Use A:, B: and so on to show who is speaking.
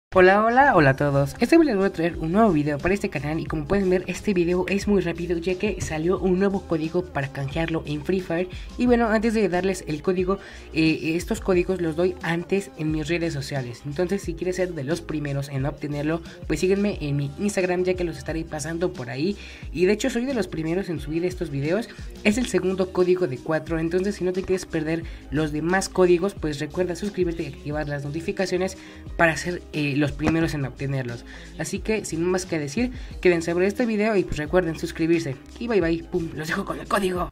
A: Hola a todos. Este video les voy a traer un nuevo video para este canal y como pueden ver este video es muy rápido ya que salió un nuevo código para canjearlo en Free Fire. Y bueno, antes de darles el código, estos códigos los doy antes en mis redes sociales. Entonces si quieres ser de los primeros en obtenerlo, pues síguenme en mi Instagram ya que los estaré pasando por ahí. Y de hecho soy de los primeros en subir estos videos. Es el segundo código de 4, entonces si no te quieres perder los demás códigos, pues recuerda suscribirte y activar las notificaciones para ser los primeros en obtenerlos. Así que sin más que decir, quédense sobre este video y pues recuerden suscribirse. Y bye bye, pum, los dejo con el código.